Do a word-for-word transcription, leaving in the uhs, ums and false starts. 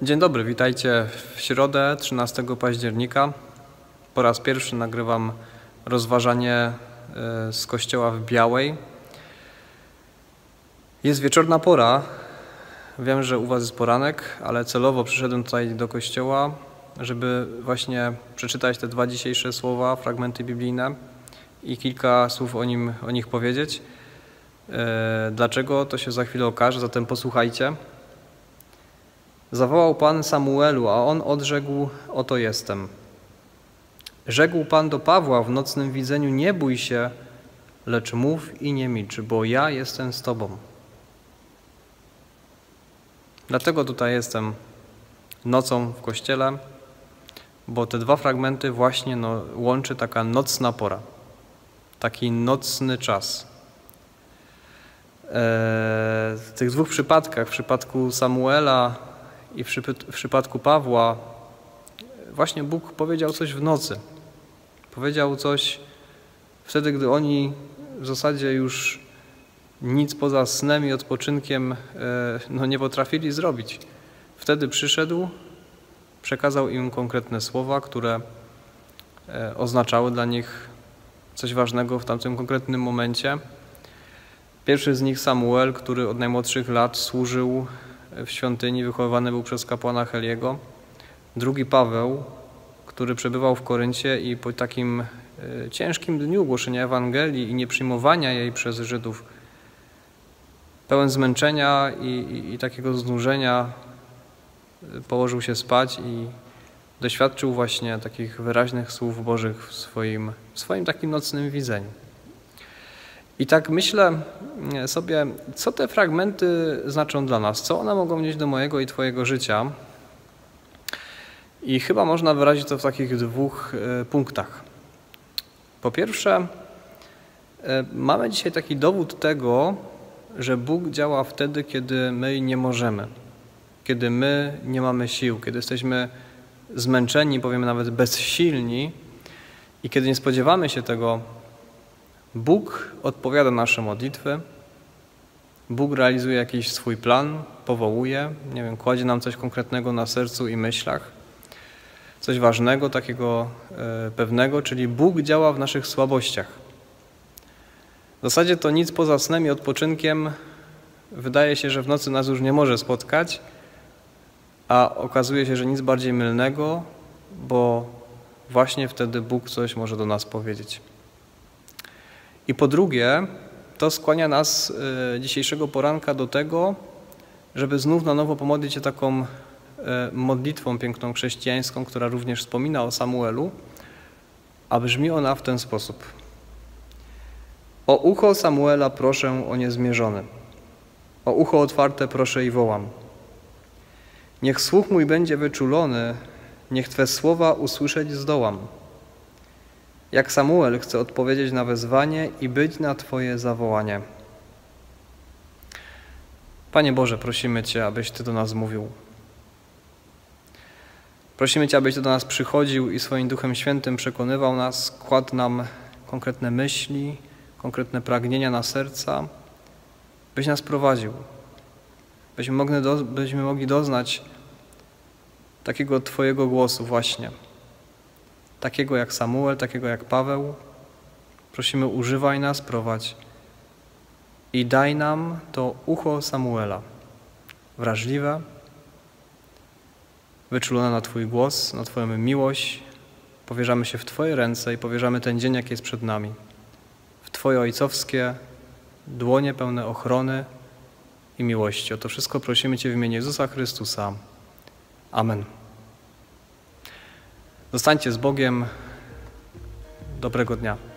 Dzień dobry, witajcie w środę trzynastego października. Po raz pierwszy nagrywam rozważanie z kościoła w Białej. Jest wieczorna pora. Wiem, że u was jest poranek, ale celowo przyszedłem tutaj do kościoła, żeby właśnie przeczytać te dwa dzisiejsze słowa, fragmenty biblijne i kilka słów o, nim, o nich powiedzieć. Dlaczego, to się za chwilę okaże, zatem posłuchajcie. Zawołał Pan Samuelu, a on odrzekł: oto jestem. Rzekł Pan do Pawła w nocnym widzeniu: nie bój się, lecz mów i nie milcz, bo ja jestem z Tobą. Dlatego tutaj jestem nocą w kościele, bo te dwa fragmenty właśnie no, łączy taka nocna pora, taki nocny czas. W tych dwóch przypadkach, w przypadku Samuela i w, przyp- w przypadku Pawła, właśnie Bóg powiedział coś w nocy. Powiedział coś wtedy, gdy oni w zasadzie już nic poza snem i odpoczynkiem no, nie potrafili zrobić. Wtedy przyszedł, przekazał im konkretne słowa, które oznaczały dla nich coś ważnego w tamtym konkretnym momencie. Pierwszy z nich Samuel, który od najmłodszych lat służył w świątyni, wychowywany był przez kapłana Heliego. Drugi Paweł, który przebywał w Koryncie i po takim ciężkim dniu głoszenia Ewangelii i nieprzyjmowania jej przez Żydów, pełen zmęczenia i, i, i takiego znużenia, położył się spać i doświadczył właśnie takich wyraźnych słów Bożych w swoim, w swoim takim nocnym widzeniu. I tak myślę sobie, co te fragmenty znaczą dla nas, co one mogą mieć do mojego i Twojego życia. I chyba można wyrazić to w takich dwóch punktach. Po pierwsze, mamy dzisiaj taki dowód tego, że Bóg działa wtedy, kiedy my nie możemy, kiedy my nie mamy sił, kiedy jesteśmy zmęczeni, powiemy nawet bezsilni i kiedy nie spodziewamy się tego, Bóg odpowiada na nasze modlitwy, Bóg realizuje jakiś swój plan, powołuje, nie wiem, kładzie nam coś konkretnego na sercu i myślach, coś ważnego, takiego e, pewnego, czyli Bóg działa w naszych słabościach. W zasadzie to nic poza snem i odpoczynkiem wydaje się, że w nocy nas już nie może spotkać, a okazuje się, że nic bardziej mylnego, bo właśnie wtedy Bóg coś może do nas powiedzieć. I po drugie, to skłania nas y, dzisiejszego poranka do tego, żeby znów na nowo pomodlić się taką y, modlitwą piękną chrześcijańską, która również wspomina o Samuelu, a brzmi ona w ten sposób. O ucho Samuela proszę o niezmierzony, o ucho otwarte proszę i wołam. Niech słuch mój będzie wyczulony, niech Twe słowa usłyszeć zdołam. Jak Samuel chce odpowiedzieć na wezwanie i być na Twoje zawołanie. Panie Boże, prosimy Cię, abyś Ty do nas mówił. Prosimy Cię, abyś Ty do nas przychodził i swoim Duchem Świętym przekonywał nas, kładł nam konkretne myśli, konkretne pragnienia na serca, byś nas prowadził, byśmy mogli, do, byśmy mogli doznać takiego Twojego głosu właśnie. Takiego jak Samuel, takiego jak Paweł. Prosimy, używaj nas, prowadź i daj nam to ucho Samuela, wrażliwe, wyczulone na Twój głos, na Twoją miłość. Powierzamy się w Twoje ręce i powierzamy ten dzień, jaki jest przed nami. W Twoje ojcowskie dłonie pełne ochrony i miłości. O to wszystko prosimy Cię w imieniu Jezusa Chrystusa. Amen. Zostańcie z Bogiem. Dobrego dnia.